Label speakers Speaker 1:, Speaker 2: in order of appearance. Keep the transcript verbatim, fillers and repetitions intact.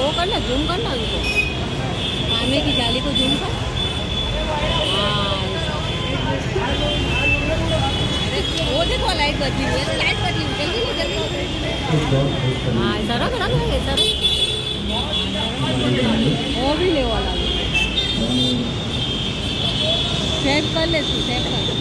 Speaker 1: वो करना, जूम करना उनको, खाने की जाली को जूम कर। हाँ वो देखो लाइट बदली हुई है, लाइट बदली हुई, जल्दी ले जल्दी। हाँ ऐसा रख रख रख ऐसा रख, वो भी ले वाला सेव कर ले तू, सेव कर।